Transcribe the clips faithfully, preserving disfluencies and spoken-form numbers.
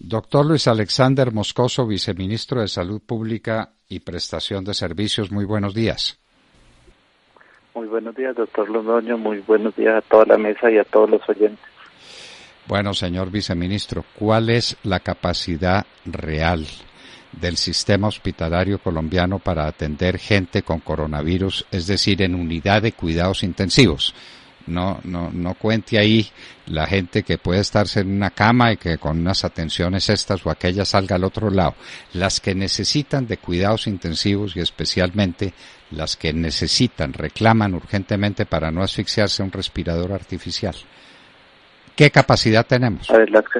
Doctor Luis Alexander Moscoso, viceministro de Salud Pública y Prestación de Servicios, muy buenos días. Muy buenos días, doctor Londoño, muy buenos días a toda la mesa y a todos los oyentes. Bueno, señor viceministro, ¿cuál es la capacidad real del sistema hospitalario colombiano para atender gente con coronavirus, es decir, en unidad de cuidados intensivos? No, no, no cuente ahí la gente que puede estarse en una cama y que con unas atenciones estas o aquellas salga al otro lado. Las que necesitan de cuidados intensivos y especialmente las que necesitan, reclaman urgentemente para no asfixiarse un respirador artificial. ¿Qué capacidad tenemos? A ver, la,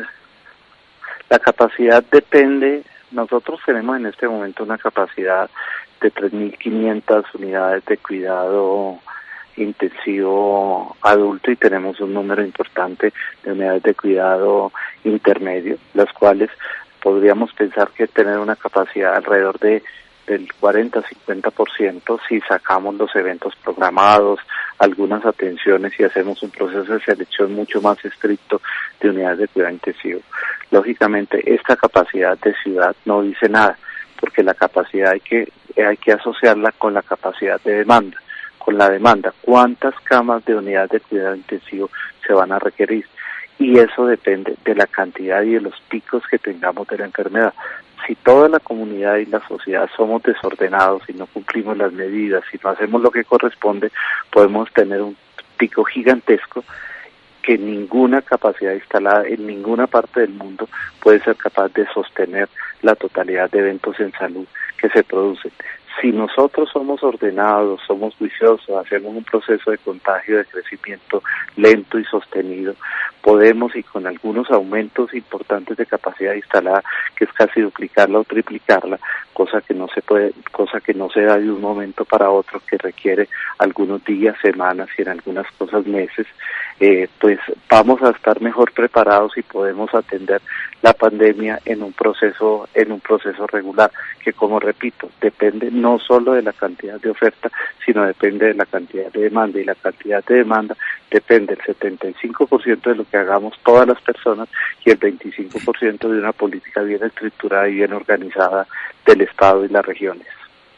la capacidad depende. Nosotros tenemos en este momento una capacidad de tres mil quinientas unidades de cuidado intensivo adulto y tenemos un número importante de unidades de cuidado intermedio, las cuales podríamos pensar que tener una capacidad alrededor de del cuarenta a cincuenta por ciento si sacamos los eventos programados, algunas atenciones y hacemos un proceso de selección mucho más estricto de unidades de cuidado intensivo. Lógicamente, esta capacidad de ciudad no dice nada, porque la capacidad hay que hay que asociarla con la capacidad de demanda. Con la demanda, cuántas camas de unidad de cuidado intensivo se van a requerir, y eso depende de la cantidad y de los picos que tengamos de la enfermedad. Si toda la comunidad y la sociedad somos desordenados y no cumplimos las medidas, si no hacemos lo que corresponde, podemos tener un pico gigantesco que ninguna capacidad instalada en ninguna parte del mundo puede ser capaz de sostener la totalidad de eventos en salud que se producen. Si nosotros somos ordenados, somos juiciosos, hacemos un proceso de contagio, de crecimiento lento y sostenido, podemos, y con algunos aumentos importantes de capacidad instalada, que es casi duplicarla o triplicarla, cosa que no se puede, cosa que no se da de un momento para otro, que requiere algunos días, semanas y en algunas cosas meses, eh, pues vamos a estar mejor preparados y podemos atender la pandemia en un proceso, en un proceso regular, que, como repito, depende no solo de la cantidad de oferta, sino depende de la cantidad de demanda, y la cantidad de demanda depende del setenta y cinco por ciento de lo que hagamos todas las personas y el veinticinco por ciento de una política bien estructurada y bien organizada del Estado y las regiones.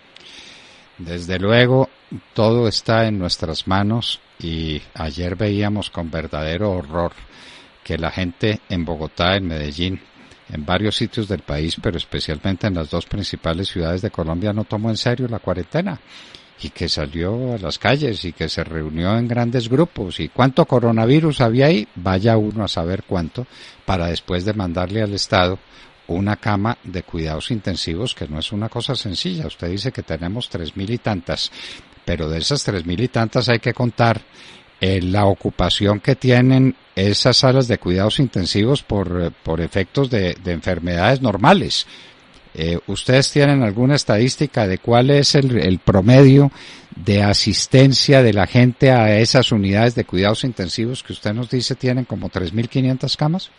Desde luego, todo está en nuestras manos, y ayer veíamos con verdadero horror que la gente en Bogotá, en Medellín, en varios sitios del país, pero especialmente en las dos principales ciudades de Colombia, no tomó en serio la cuarentena y que salió a las calles y que se reunió en grandes grupos. ¿Y cuánto coronavirus había ahí? Vaya uno a saber cuánto, para después de mandarle al Estado una cama de cuidados intensivos, que no es una cosa sencilla. Usted dice que tenemos tres mil y tantas, pero de esas tres mil y tantas hay que contar eh, la ocupación que tienen esas salas de cuidados intensivos por, por efectos de, de enfermedades normales. Eh, ¿Ustedes tienen alguna estadística de cuál es el, el promedio de asistencia de la gente a esas unidades de cuidados intensivos que usted nos dice tienen como tres mil quinientas camas?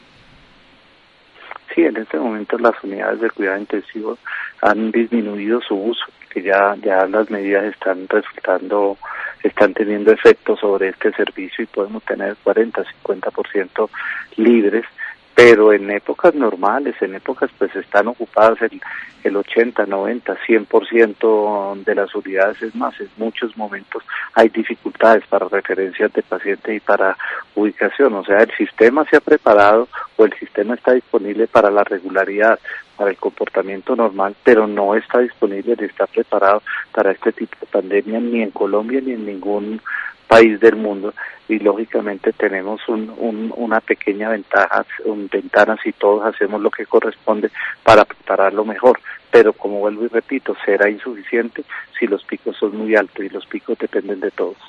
Sí, en este momento las unidades de cuidado intensivo han disminuido su uso, que ya ya las medidas están resultando, están teniendo efecto sobre este servicio y podemos tener cuarenta, cincuenta por ciento libres, pero en épocas normales, en épocas pues están ocupadas el, el ochenta, noventa, cien por ciento de las unidades. Es más, en muchos momentos hay dificultades para referencias de pacientes y para ubicación. O sea, el sistema se ha preparado o el sistema está disponible para la regularidad, para el comportamiento normal, pero no está disponible ni está preparado para este tipo de pandemia ni en Colombia ni en ningún país del mundo, y lógicamente tenemos un, un, una pequeña ventaja, un, ventana si todos hacemos lo que corresponde para prepararlo mejor, pero como vuelvo y repito, será insuficiente si los picos son muy altos, y los picos dependen de todos.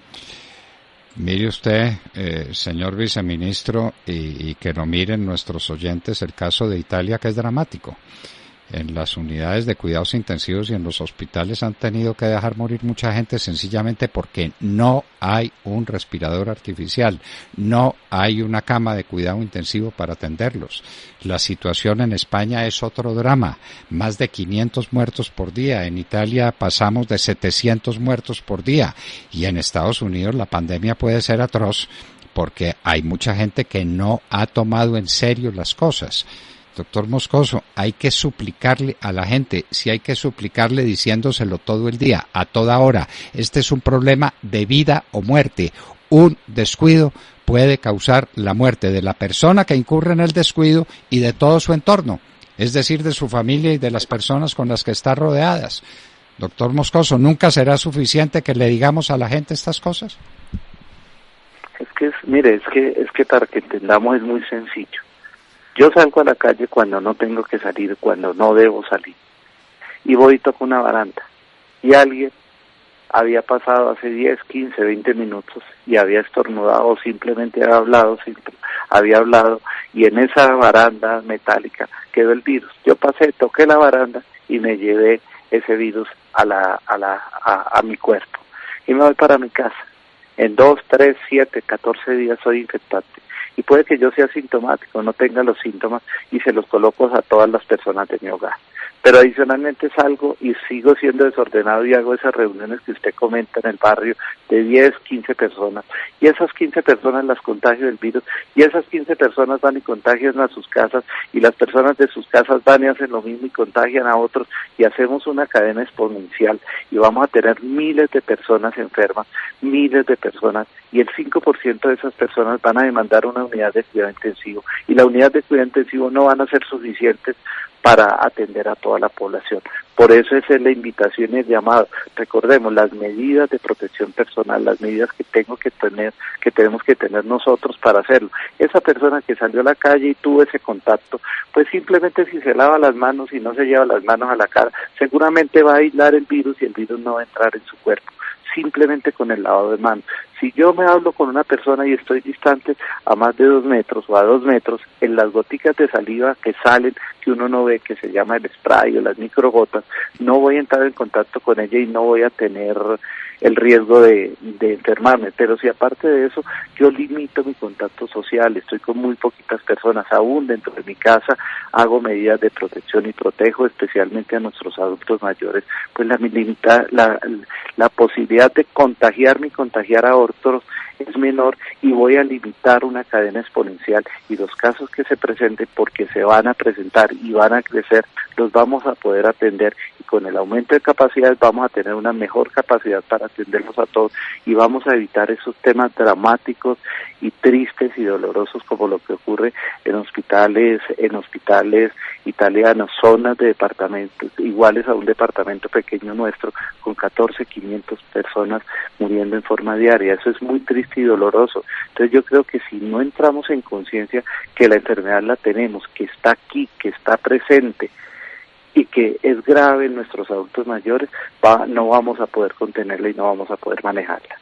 Mire usted, eh, señor viceministro, y, y que no miren nuestros oyentes el caso de Italia, que es dramático. En las unidades de cuidados intensivos y en los hospitales han tenido que dejar morir mucha gente sencillamente porque no hay un respirador artificial, no hay una cama de cuidado intensivo para atenderlos. La situación en España es otro drama, más de quinientos muertos por día, en Italia pasamos de setecientos muertos por día, y en Estados Unidos la pandemia puede ser atroz porque hay mucha gente que no ha tomado en serio las cosas. Doctor Moscoso, hay que suplicarle a la gente, si hay que suplicarle diciéndoselo todo el día, a toda hora. Este es un problema de vida o muerte. Un descuido puede causar la muerte de la persona que incurre en el descuido y de todo su entorno, es decir, de su familia y de las personas con las que está rodeadas. Doctor Moscoso, ¿nunca será suficiente que le digamos a la gente estas cosas? Es que, es, mire, es que, es que para que entendamos es muy sencillo. Yo salgo a la calle cuando no tengo que salir, cuando no debo salir. Y voy y toco una baranda. Y alguien había pasado hace diez, quince, veinte minutos y había estornudado o simplemente había hablado, simple, había hablado y en esa baranda metálica quedó el virus. Yo pasé, toqué la baranda y me llevé ese virus a, la, a, la, a, a mi cuerpo. Y me voy para mi casa. En dos, tres, siete, catorce días soy infectante. Y puede que yo sea sintomático, no tenga los síntomas y se los coloco a todas las personas de mi hogar. Pero adicionalmente salgo y sigo siendo desordenado y hago esas reuniones que usted comenta en el barrio de diez, quince personas. Y esas quince personas las contagio del virus y esas quince personas van y contagian a sus casas y las personas de sus casas van y hacen lo mismo y contagian a otros y hacemos una cadena exponencial y vamos a tener miles de personas enfermas, miles de personas y el cinco por ciento de esas personas van a demandar una unidad de cuidado intensivo y la unidad de cuidado intensivo no van a ser suficientes para atender a toda la población. Por eso esa es la invitación y el llamado. Recordemos las medidas de protección personal, las medidas que tengo que tener, que tenemos que tener nosotros para hacerlo. Esa persona que salió a la calle y tuvo ese contacto, pues simplemente si se lava las manos y no se lleva las manos a la cara, seguramente va a aislar el virus y el virus no va a entrar en su cuerpo, simplemente con el lavado de manos. Si yo me hablo con una persona y estoy distante a más de dos metros o a dos metros, en las goticas de saliva que salen, que uno no ve, que se llama el spray o las microgotas, no voy a entrar en contacto con ella y no voy a tener el riesgo de, de enfermarme. Pero si aparte de eso, yo limito mi contacto social, estoy con muy poquitas personas, aún dentro de mi casa hago medidas de protección y protejo especialmente a nuestros adultos mayores, pues la, limita, la, la posibilidad de contagiarme y contagiar a otros es menor y voy a limitar una cadena exponencial y los casos que se presenten, porque se van a presentar y van a crecer, los vamos a poder atender y con el aumento de capacidades vamos a tener una mejor capacidad para atenderlos a todos y vamos a evitar esos temas dramáticos y tristes y dolorosos como lo que ocurre en hospitales, en hospitales italianos, zonas de departamentos iguales a un departamento pequeño nuestro con catorce, quinientas personas muriendo en forma diaria. Eso es muy triste y doloroso. Entonces yo creo que si no entramos en conciencia que la enfermedad la tenemos, que está aquí, que está presente y que es grave en nuestros adultos mayores, va, no vamos a poder contenerla y no vamos a poder manejarla.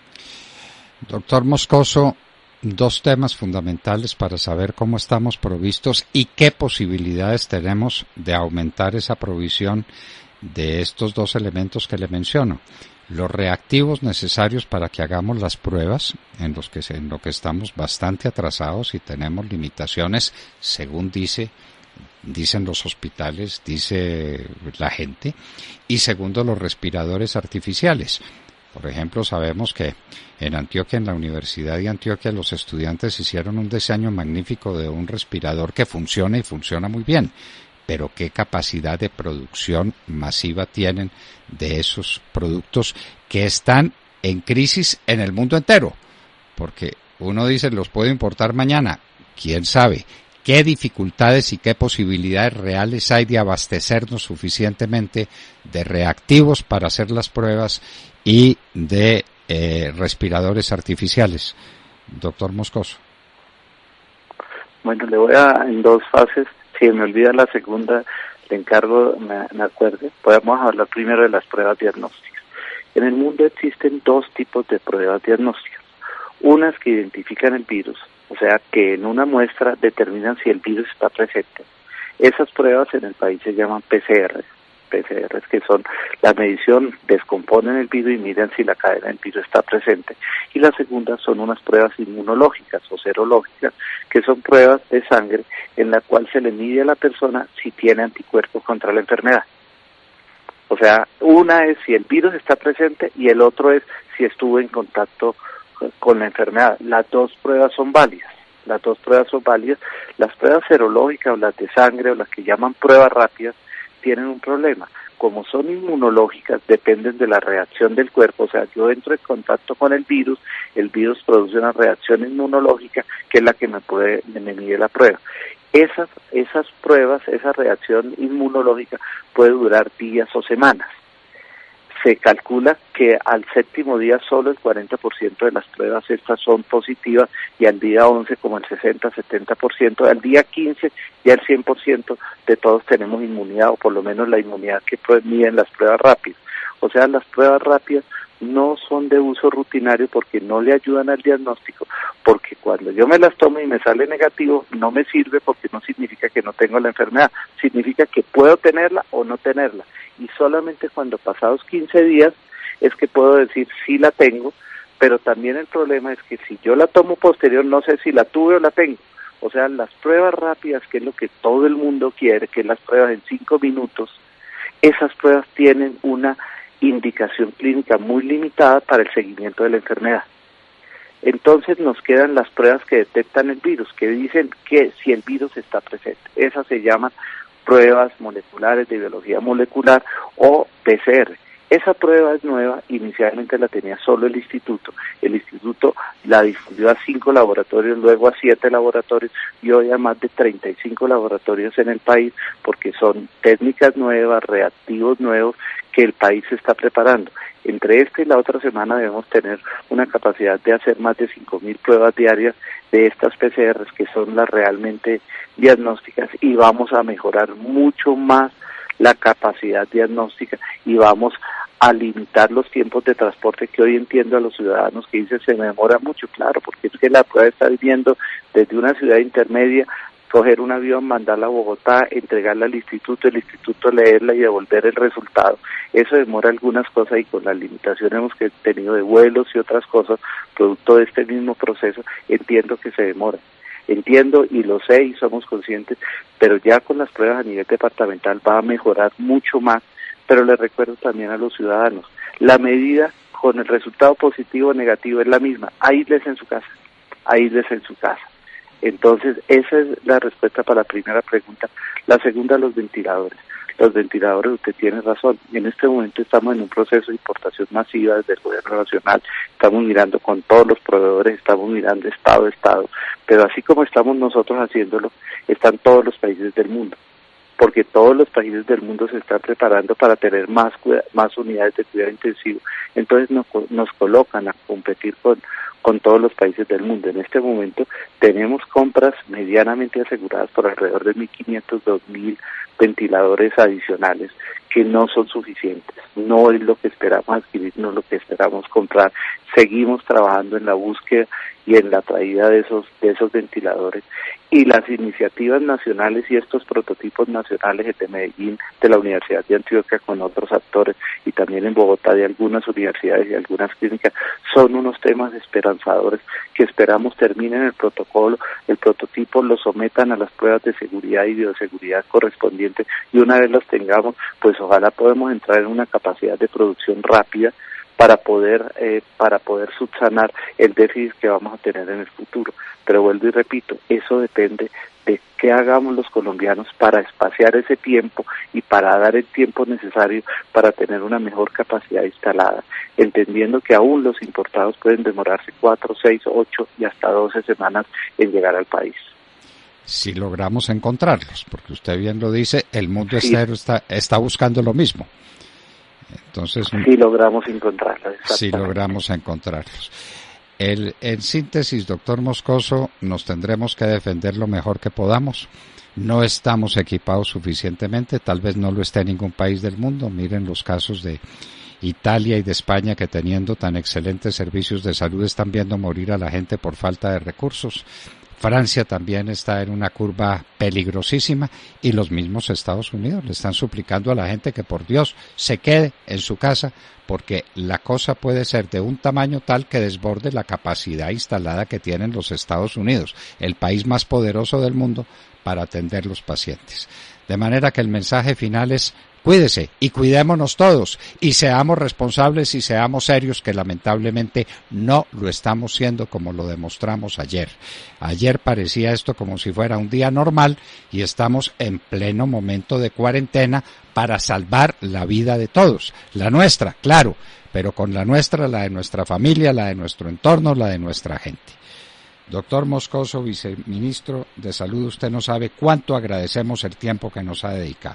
Doctor Moscoso, dos temas fundamentales para saber cómo estamos provistos y qué posibilidades tenemos de aumentar esa provisión de estos dos elementos que le menciono. Los reactivos necesarios para que hagamos las pruebas, en los que en lo que estamos bastante atrasados y tenemos limitaciones, según dice dicen los hospitales, dice la gente, y segundo, los respiradores artificiales. Por ejemplo, sabemos que en Antioquia, en la Universidad de Antioquia, los estudiantes hicieron un diseño magnífico de un respirador que funciona y funciona muy bien, pero qué capacidad de producción masiva tienen de esos productos que están en crisis en el mundo entero, porque uno dice los puedo importar mañana, quién sabe. ¿Qué dificultades y qué posibilidades reales hay de abastecernos suficientemente de reactivos para hacer las pruebas y de eh, respiradores artificiales? Doctor Moscoso. Bueno, le voy a en dos fases. Si me olvida la segunda, le encargo, me, me acuerde. Podemos hablar primero de las pruebas diagnósticas. En el mundo existen dos tipos de pruebas diagnósticas. Unas que identifican el virus, o sea, que en una muestra determinan si el virus está presente. Esas pruebas en el país se llaman P C R, P C R, que son la medición, descomponen el virus y miran si la cadena del virus está presente. Y la segunda son unas pruebas inmunológicas o serológicas, que son pruebas de sangre en la cual se le mide a la persona si tiene anticuerpos contra la enfermedad. O sea, una es si el virus está presente y el otro es si estuvo en contacto con la enfermedad. Las dos pruebas son válidas. las dos pruebas son válidas. Las pruebas serológicas o las de sangre o las que llaman pruebas rápidas tienen un problema. Como son inmunológicas, dependen de la reacción del cuerpo, o sea, yo entro en contacto con el virus, el virus produce una reacción inmunológica que es la que me puede, me mide la prueba. Esas, esas pruebas, esa reacción inmunológica puede durar días o semanas. Se calcula que al séptimo día solo el cuarenta por ciento de las pruebas estas son positivas y al día once como el sesenta a setenta por ciento, al día quince ya el cien por ciento de todos tenemos inmunidad o por lo menos la inmunidad que miden las pruebas rápidas. O sea, las pruebas rápidas no son de uso rutinario porque no le ayudan al diagnóstico, porque cuando yo me las tomo y me sale negativo, no me sirve porque no significa que no tengo la enfermedad, significa que puedo tenerla o no tenerla, y solamente cuando pasados quince días es que puedo decir si la tengo, pero también el problema es que si yo la tomo posterior no sé si la tuve o la tengo. O sea, las pruebas rápidas, que es lo que todo el mundo quiere, que las pruebas en cinco minutos, esas pruebas tienen una indicación clínica muy limitada para el seguimiento de la enfermedad. Entonces nos quedan las pruebas que detectan el virus, que dicen que si el virus está presente. Esas se llaman pruebas moleculares de biología molecular o P C R. Esa prueba es nueva, inicialmente la tenía solo el instituto, el instituto la difundió a cinco laboratorios, luego a siete laboratorios y hoy a más de treinta y cinco laboratorios en el país, porque son técnicas nuevas, reactivos nuevos que el país se está preparando. Entre esta y la otra semana debemos tener una capacidad de hacer más de cinco mil pruebas diarias de estas P C Rs que son las realmente diagnósticas, y vamos a mejorar mucho más la capacidad diagnóstica y vamos a limitar los tiempos de transporte, que hoy entiendo a los ciudadanos que dicen se me demora mucho, claro, porque es que la prueba está viviendo desde una ciudad intermedia, coger un avión, mandarla a Bogotá, entregarla al instituto, el instituto leerla y devolver el resultado. Eso demora algunas cosas, y con las limitaciones hemos que tenido de vuelos y otras cosas, producto de este mismo proceso, entiendo que se demora. Entiendo y lo sé y somos conscientes, pero ya con las pruebas a nivel departamental va a mejorar mucho más. Pero les recuerdo también a los ciudadanos, la medida con el resultado positivo o negativo es la misma, aísles en su casa, aísles en su casa. Entonces, esa es la respuesta para la primera pregunta. La segunda, los ventiladores. Los ventiladores, usted tiene razón, en este momento estamos en un proceso de importación masiva desde el gobierno nacional, estamos mirando con todos los proveedores, estamos mirando estado a estado, pero así como estamos nosotros haciéndolo, están todos los países del mundo, porque todos los países del mundo se están preparando para tener más más unidades de cuidado intensivo. Entonces nos, nos colocan a competir con, con todos los países del mundo. En este momento tenemos compras medianamente aseguradas por alrededor de mil quinientos, dos mil ventiladores adicionales, que no son suficientes, no es lo que esperamos adquirir, no es lo que esperamos comprar. Seguimos trabajando en la búsqueda y en la traída de esos de esos ventiladores, y las iniciativas nacionales y estos prototipos nacionales de Medellín, de la Universidad de Antioquia con otros actores, y también en Bogotá de algunas universidades y algunas clínicas, son unos temas esperanzadores que esperamos terminen el protocolo, el prototipo lo sometan a las pruebas de seguridad y bioseguridad correspondientes, y una vez los tengamos, pues ojalá podamos entrar en una capacidad de producción rápida para poder eh, para poder subsanar el déficit que vamos a tener en el futuro. Pero vuelvo y repito, eso depende de qué hagamos los colombianos para espaciar ese tiempo y para dar el tiempo necesario para tener una mejor capacidad instalada, entendiendo que aún los importados pueden demorarse cuatro, seis, ocho y hasta doce semanas en llegar al país. Si logramos encontrarlos, porque usted bien lo dice, el mundo sí. entero está, está buscando lo mismo. Entonces, si logramos encontrarlos. Si logramos encontrarlos. El, en síntesis, doctor Moscoso, nos tendremos que defender lo mejor que podamos. No estamos equipados suficientemente, tal vez no lo esté en ningún país del mundo. Miren los casos de Italia y de España, que teniendo tan excelentes servicios de salud están viendo morir a la gente por falta de recursos. Francia también está en una curva peligrosísima, y los mismos Estados Unidos le están suplicando a la gente que por Dios se quede en su casa, porque la cosa puede ser de un tamaño tal que desborde la capacidad instalada que tienen los Estados Unidos, el país más poderoso del mundo, para atender los pacientes. De manera que el mensaje final es: cuídese y cuidémonos todos y seamos responsables y seamos serios, que lamentablemente no lo estamos siendo como lo demostramos ayer. Ayer parecía esto como si fuera un día normal y estamos en pleno momento de cuarentena para salvar la vida de todos. La nuestra, claro, pero con la nuestra, la de nuestra familia, la de nuestro entorno, la de nuestra gente. Doctor Moscoso, viceministro de Salud, usted no sabe cuánto agradecemos el tiempo que nos ha dedicado.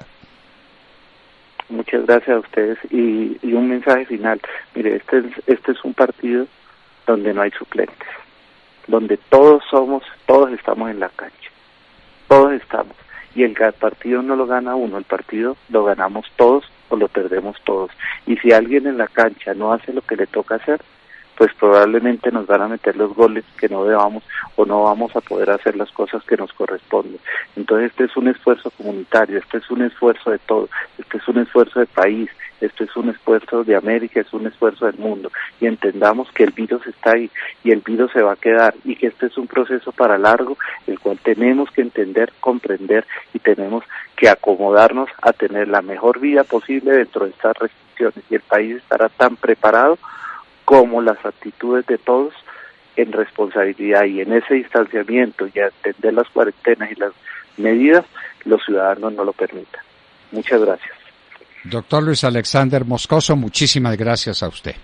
Muchas gracias a ustedes y, y un mensaje final. Mire, este es, este es un partido donde no hay suplentes, donde todos somos, todos estamos en la cancha, todos estamos. Y el partido no lo gana uno, el partido lo ganamos todos o lo perdemos todos. Y si alguien en la cancha no hace lo que le toca hacer, pues probablemente nos van a meter los goles que no debamos o no vamos a poder hacer las cosas que nos corresponden. Entonces este es un esfuerzo comunitario, este es un esfuerzo de todo, este es un esfuerzo de país, este es un esfuerzo de América, es un esfuerzo del mundo. Y entendamos que el virus está ahí y el virus se va a quedar y que este es un proceso para largo, el cual tenemos que entender, comprender y tenemos que acomodarnos a tener la mejor vida posible dentro de estas restricciones. Y el país estará tan preparado como las actitudes de todos en responsabilidad y en ese distanciamiento y atender las cuarentenas y las medidas, los ciudadanos no lo permitan. Muchas gracias. Doctor Luis Alexander Moscoso, muchísimas gracias a usted.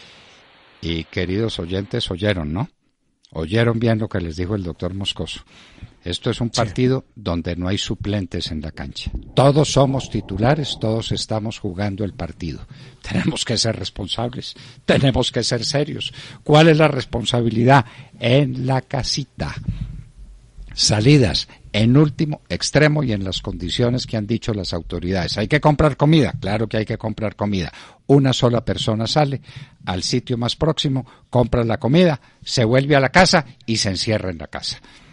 Y queridos oyentes, oyeron, ¿no? Oyeron bien lo que les dijo el doctor Moscoso. Esto es un partido sí. donde no hay suplentes en la cancha. Todos somos titulares, todos estamos jugando el partido. Tenemos que ser responsables, tenemos que ser serios. ¿Cuál es la responsabilidad? En la casita. Salidas en último extremo y en las condiciones que han dicho las autoridades. ¿Hay que comprar comida? Claro que hay que comprar comida. Una sola persona sale al sitio más próximo, compra la comida, se vuelve a la casa y se encierra en la casa.